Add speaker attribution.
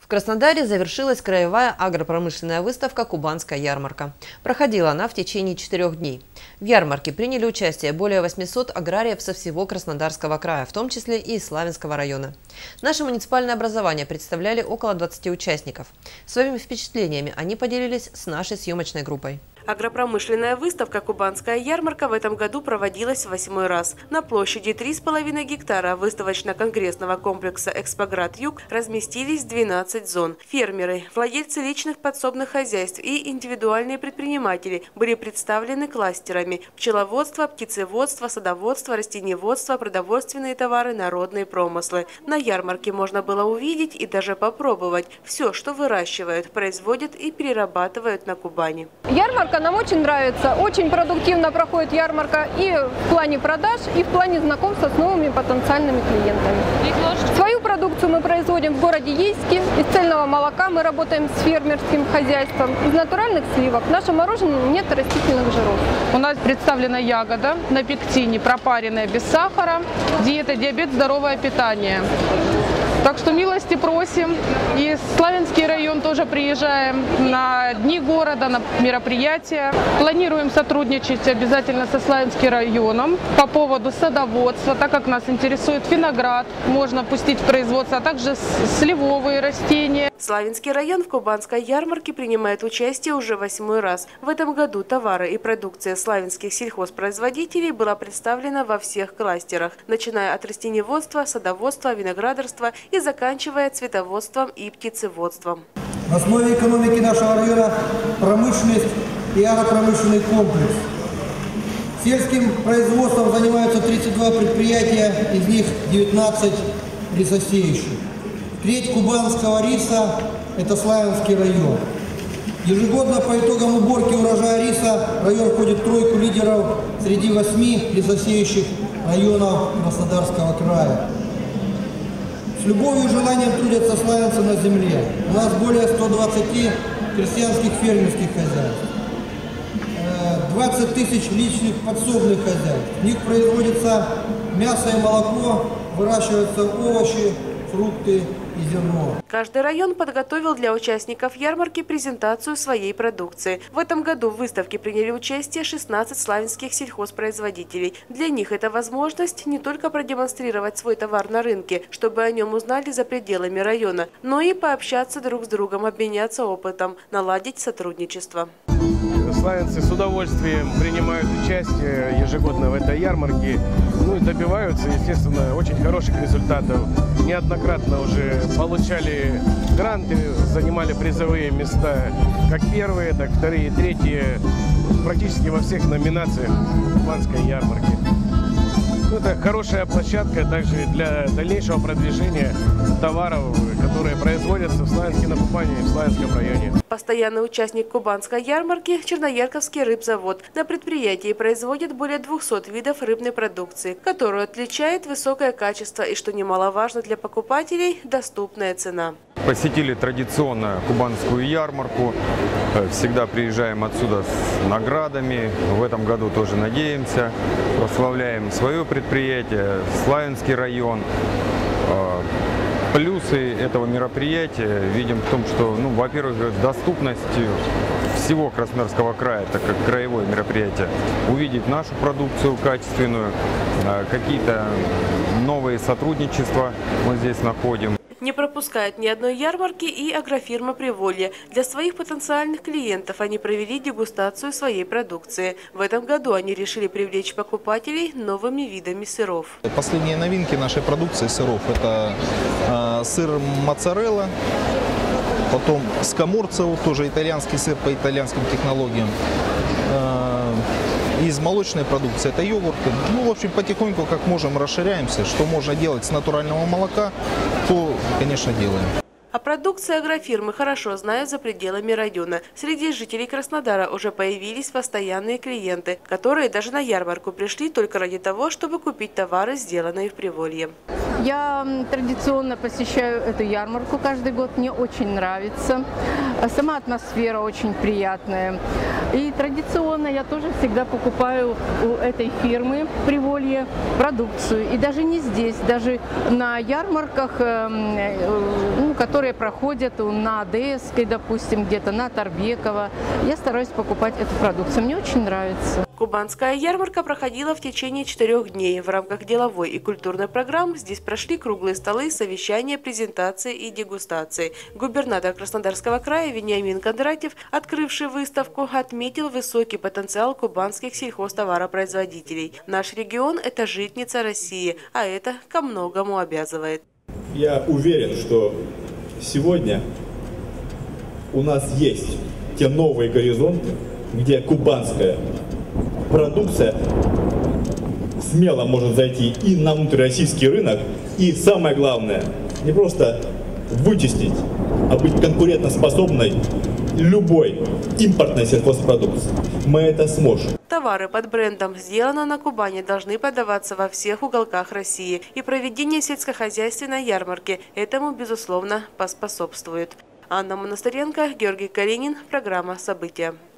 Speaker 1: В Краснодаре завершилась краевая агропромышленная выставка «Кубанская ярмарка». Проходила она в течение 4 дней. В ярмарке приняли участие более 800 аграриев со всего Краснодарского края, в том числе и из Славянского района. Наше муниципальное образование представляли около 20 участников. Своими впечатлениями они поделились с нашей съемочной группой.
Speaker 2: Агропромышленная выставка «Кубанская ярмарка» в этом году проводилась в 8-й раз. На площади 3,5 гектара выставочно-конгрессного комплекса «Экспоград-Юг» разместились 12 зон. Фермеры, владельцы личных подсобных хозяйств и индивидуальные предприниматели были представлены кластерами: пчеловодство, птицеводство, садоводство, растениеводство, продовольственные товары, народные промыслы. На ярмарке можно было увидеть и даже попробовать все, что выращивают, производят и перерабатывают на Кубани.
Speaker 3: Ярмарка нам очень нравится, очень продуктивно проходит ярмарка и в плане продаж, и в плане знакомства с новыми потенциальными клиентами. Свою продукцию мы производим в городе Ейске, из цельного молока мы работаем с фермерским хозяйством, из натуральных сливок. В нашем мороженом нет растительных жиров.
Speaker 4: У нас представлена ягода на пектине, пропаренная без сахара, диета диабет, здоровое питание. Так что милости просим. И в Славянский район тоже приезжаем на дни города, на мероприятия. Планируем сотрудничать обязательно со Славянским районом по поводу садоводства, так как нас интересует виноград, можно пустить в производство, а также сливовые растения.
Speaker 2: Славянский район в Кубанской ярмарке принимает участие уже 8-й раз. В этом году товары и продукция славянских сельхозпроизводителей была представлена во всех кластерах, начиная от растениеводства, садоводства, виноградарства и заканчивая цветоводством и птицеводством.
Speaker 5: В основе экономики нашего района промышленность и агропромышленный комплекс. Сельским производством занимаются 32 предприятия, из них 19 рисосеющих. Треть кубанского риса – это Славянский район. Ежегодно по итогам уборки урожая риса район входит в тройку лидеров среди 8 рисосеющих районов Краснодарского края. С любовью и желанием трудятся славянцы на земле. У нас более 120 крестьянских фермерских хозяйств, 20 тысяч личных подсобных хозяйств. В них производится мясо и молоко, выращиваются овощи, фрукты и зерно.
Speaker 2: Каждый район подготовил для участников ярмарки презентацию своей продукции. В этом году в выставке приняли участие 16 славянских сельхозпроизводителей. Для них это возможность не только продемонстрировать свой товар на рынке, чтобы о нем узнали за пределами района, но и пообщаться друг с другом, обменяться опытом, наладить сотрудничество.
Speaker 6: Славянцы с удовольствием принимают участие ежегодно в этой ярмарке, и добиваются, естественно, очень хороших результатов. Неоднократно уже получали гранты, занимали призовые места, как первые, так вторые, третьи, практически во всех номинациях Кубанской ярмарки. Это хорошая площадка также для дальнейшего продвижения товаров, которые производятся в Славянске на Кубани и в Славянском районе.
Speaker 2: Постоянный участник Кубанской ярмарки – Черноярковский рыбзавод. На предприятии производят более 200 видов рыбной продукции, которую отличает высокое качество и, что немаловажно для покупателей, доступная цена.
Speaker 7: Посетили традиционно Кубанскую ярмарку. Всегда приезжаем отсюда с наградами. В этом году тоже надеемся. Прославляем свое предприятие, Славянский район. Плюсы этого мероприятия видим в том, что, во-первых, доступность всего Краснодарского края, так как краевое мероприятие, увидеть нашу продукцию качественную, какие-то новые сотрудничества мы здесь находим.
Speaker 2: Не пропускают ни одной ярмарки и агрофирма «Приволье». Для своих потенциальных клиентов они провели дегустацию своей продукции. В этом году они решили привлечь покупателей новыми видами сыров.
Speaker 8: Последние новинки нашей продукции сыров – это сыр моцарелла, потом скаморцево, тоже итальянский сыр по итальянским технологиям. Из молочной продукции это йогурты. В общем, потихоньку, как можем, расширяемся. Что можно делать с натурального молока, то, конечно, делаем.
Speaker 2: О продукции агрофирмы хорошо знают за пределами района. Среди жителей Краснодара уже появились постоянные клиенты, которые даже на ярмарку пришли только ради того, чтобы купить товары, сделанные в Приволье.
Speaker 3: Я традиционно посещаю эту ярмарку каждый год, мне очень нравится. Сама атмосфера очень приятная.
Speaker 9: И традиционно я тоже всегда покупаю у этой фирмы Приволье продукцию. И даже не здесь, даже на ярмарках, которые проходят на Одесской, допустим, где-то на Торбекова, я стараюсь покупать эту продукцию. Мне очень нравится.
Speaker 2: Кубанская ярмарка проходила в течение 4 дней. В рамках деловой и культурной программ здесь прошли круглые столы, совещания, презентации и дегустации. Губернатор Краснодарского края Вениамин Кондратьев, открывший выставку, отметил высокий потенциал кубанских сельхозтоваропроизводителей. Наш регион – это житница России, а это ко многому обязывает.
Speaker 10: Я уверен, что сегодня у нас есть те новые горизонты, где кубанская продукция смело может зайти и на внутрироссийский рынок, и самое главное, не просто вытеснить, а быть конкурентоспособной любой импортной сельхозпродукции. Мы это сможем.
Speaker 2: Товары под брендом «Сделано на Кубани» должны продаваться во всех уголках России. И проведение сельскохозяйственной ярмарки этому, безусловно, поспособствует. Анна Монастыренко, Георгий Калинин. Программа «События».